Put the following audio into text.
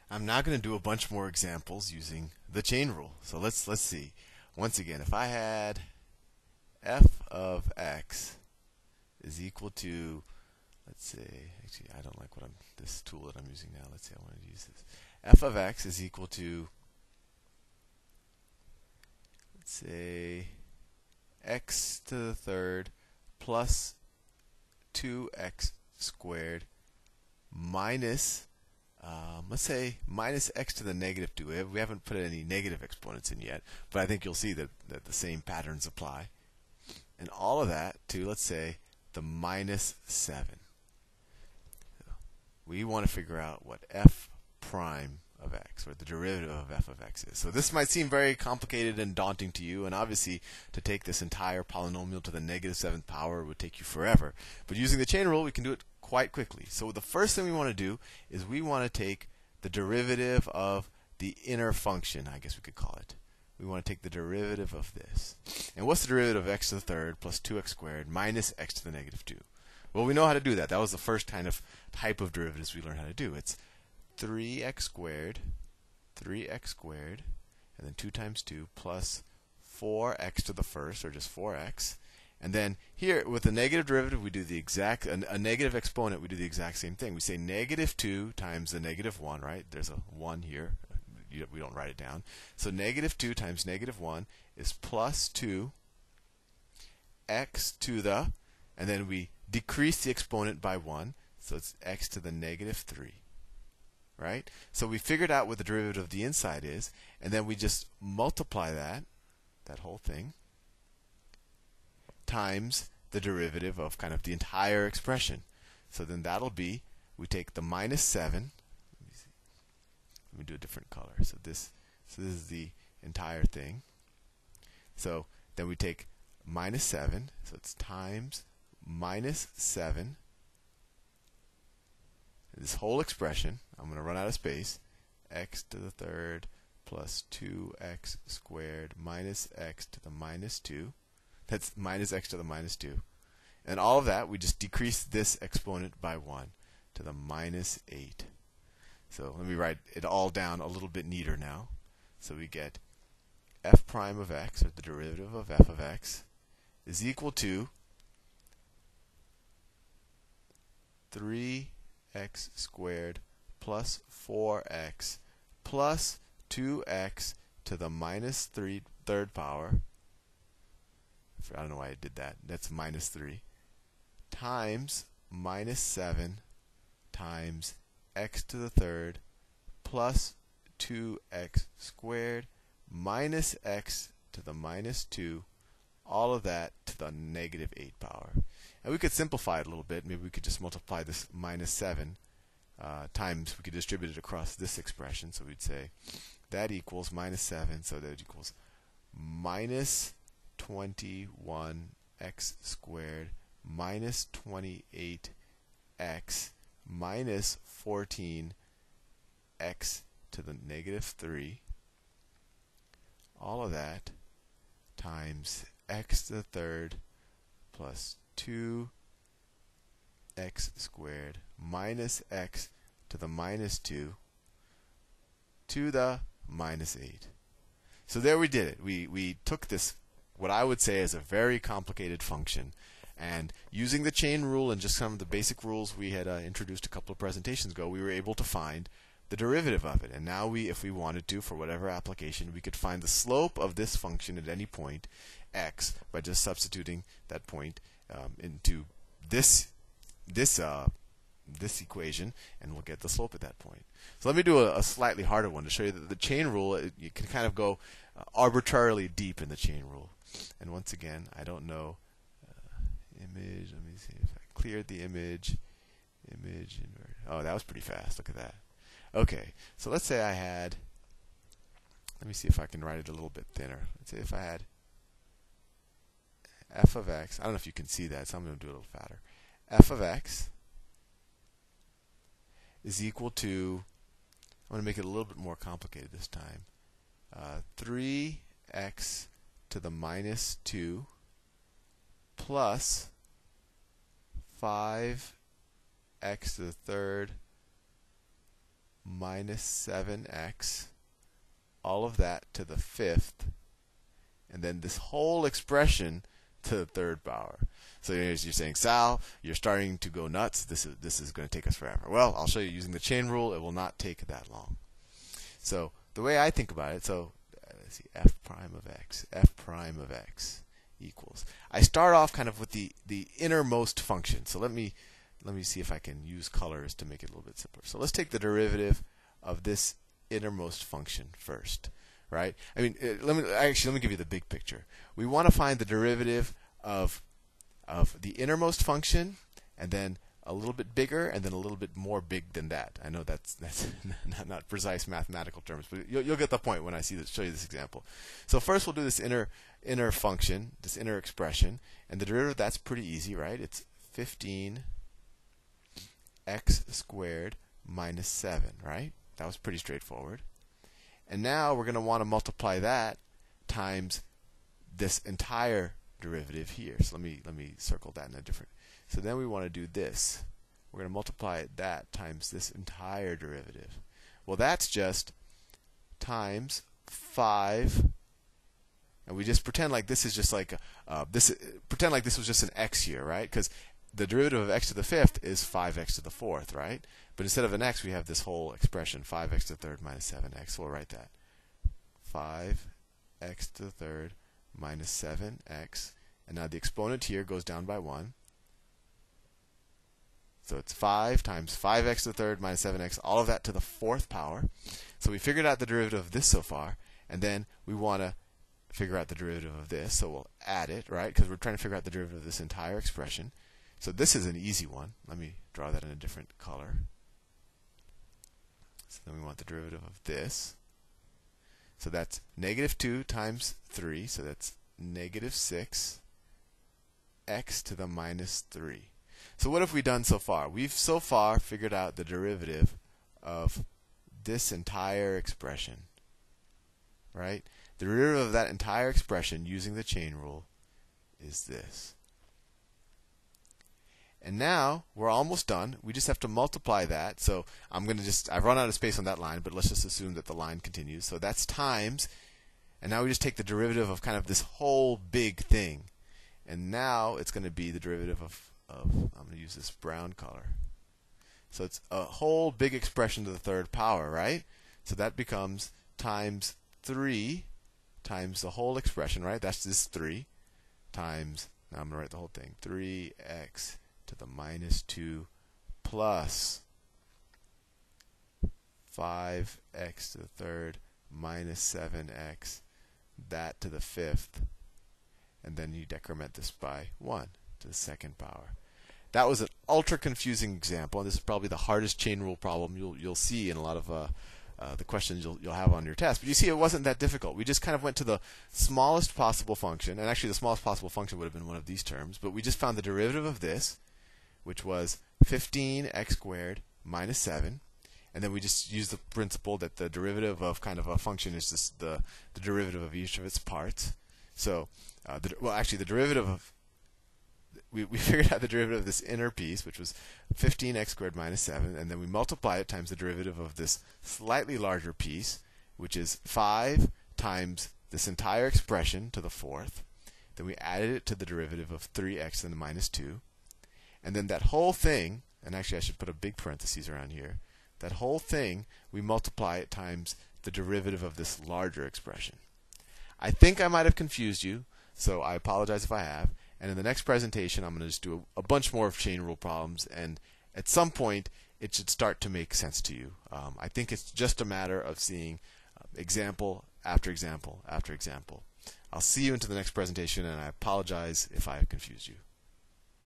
I'm now going to do a bunch more examples using the chain rule. So let's see. Once again, if I had f of x is equal to, let's say, actually I don't like this tool that I'm using now. Let's say I want to use this. F of x is equal to, let's say, x to the third plus 2x squared minus, let's say, minus x to the negative 2. We haven't put any negative exponents in yet, but I think you'll see that the same patterns apply. And all of that to, let's say, the minus 7. We want to figure out what f prime of x, or the derivative of f of x is. So this might seem very complicated and daunting to you, and obviously to take this entire polynomial to the negative 7th power would take you forever. But using the chain rule, we can do it quite quickly. So the first thing we want to do is we want to take the derivative of the inner function, I guess we could call it. We want to take the derivative of this. And what's the derivative of x to the third plus 2x squared minus x to the negative 2? Well, we know how to do that. That was the first type of derivatives we learned how to do. It's 3x squared, and then 2 times 2 plus 4x to the first, or just 4x. And then here, with the negative derivative, we do the exact, a negative exponent, we do the exact same thing. We say negative 2 times the negative 1, right? There's a 1 here. We don't write it down. So negative 2 times negative 1 is plus 2 x to the, and then we decrease the exponent by 1, so it's x to the negative 3. Right? So we figured out what the derivative of the inside is, and then we just multiply that whole thing, times the derivative of kind of the entire expression. So then that'll be, we take the minus 7. Let me do a different color. So this is the entire thing. So then we take minus 7. So it's times minus 7. This whole expression, I'm going to run out of space. X to the third plus 2x squared minus x to the minus 2. That's minus x to the minus 2. And all of that, we just decrease this exponent by 1 to the minus 8. So let me write it all down a little bit neater now. So we get f prime of x, or the derivative of f of x, is equal to 3x squared plus 4x plus 2x to the minus third power. I don't know why I did that. That's minus 3 times minus 7 times x to the third plus 2x squared minus x to the minus 2, all of that to the negative 8 power. And we could simplify it a little bit. Maybe we could just multiply this minus 7 times, we could distribute it across this expression. So we'd say that equals minus 7, so that equals minus 21x squared minus 28x minus 14x to the negative 3. All of that times x to the third plus 2x squared minus x to the minus 2 to the minus 8. So there we did it. We took this, what I would say is a very complicated function, and using the chain rule and just some of the basic rules we had introduced a couple of presentations ago, we were able to find the derivative of it. And now if we wanted to, for whatever application, we could find the slope of this function at any point, x, by just substituting that point into this equation, and we'll get the slope at that point. So let me do a slightly harder one to show you that the chain rule, you can kind of go arbitrarily deep in the chain rule. And once again, I don't know, image, let me see if I cleared the image, invert. Oh, that was pretty fast. Look at that. Okay, so let's say I had, let me see if I can write it a little bit thinner. Let's say if I had f of x, I don't know if you can see that, so I'm going to do it a little fatter. F of x is equal to, I'm going to make it a little bit more complicated this time, 3x to the minus 2 plus 5x to the third minus 7x, all of that to the fifth, and then this whole expression to the third power. So you're saying, Sal, you're starting to go nuts. This is going to take us forever. Well, I'll show you using the chain rule. It will not take that long. So the way I think about it, so let's see, f prime of x equals. I start off kind of with the innermost function. So let me see if I can use colors to make it a little bit simpler. So let's take the derivative of this innermost function first, right? I mean, let me give you the big picture. We want to find the derivative of the innermost function, and then a little bit bigger, and then a little bit more big than that. I know that's not precise mathematical terms, but you'll get the point when I show you this example. So first we'll do this inner function, this inner expression, and the derivative, that's pretty easy, right? It's 15x squared minus 7, right? That was pretty straightforward. And now we're going to want to multiply that times this entire derivative here. So let me circle that in a different. So then we want to do this. We're going to multiply that times this entire derivative. Well, that's just times 5, and we just pretend like this is just like pretend like this was just an x here, right? Because the derivative of x to the fifth is 5x to the fourth, right? But instead of an x, we have this whole expression, 5x to the third minus 7x. So we'll write that. 5x to the third minus 7x. And now the exponent here goes down by 1. So it's 5 times 5x to the third minus 7x, all of that to the fourth power. So we figured out the derivative of this so far. And then we want to figure out the derivative of this. So we'll add it, right? Because we're trying to figure out the derivative of this entire expression. So this is an easy one. Let me draw that in a different color. So then we want the derivative of this. So that's negative 2 times 3. So that's negative 6 x to the minus 3. So what have we done so far? We've so far figured out the derivative of this entire expression, right? The derivative of that entire expression using the chain rule is this. And now we're almost done. We just have to multiply that. So I've run out of space on that line, but let's just assume that the line continues. So that's times, and now we just take the derivative of kind of this whole big thing. And now it's going to be the derivative of I'm going to use this brown color. So it's a whole big expression to the third power, right? So that becomes times 3 times the whole expression, right? That's this 3 times, now I'm going to write the whole thing, 3x to the minus 2 plus 5x to the third minus 7x, that to the fifth, and then you decrement this by 1 to the second power. That was an ultra confusing example, and this is probably the hardest chain rule problem you'll see in a lot of the questions you'll have on your test. But you see, it wasn't that difficult. We just kind of went to the smallest possible function, and actually the smallest possible function would have been one of these terms, but we just found the derivative of this, which was 15x squared minus 7. And then we just use the principle that the derivative of kind of a function is just the derivative of each of its parts. So, the derivative of, we figured out the derivative of this inner piece, which was 15x squared minus 7, and then we multiply it times the derivative of this slightly larger piece, which is 5 times this entire expression to the fourth. Then we added it to the derivative of 3x to the minus 2. And then that whole thing, and actually I should put a big parentheses around here, that whole thing, we multiply it times the derivative of this larger expression. I think I might have confused you, so I apologize if I have. And in the next presentation, I'm going to just do a bunch more of chain rule problems, and at some point, it should start to make sense to you. I think it's just a matter of seeing example after example after example. I'll see you into the next presentation, and I apologize if I have confused you.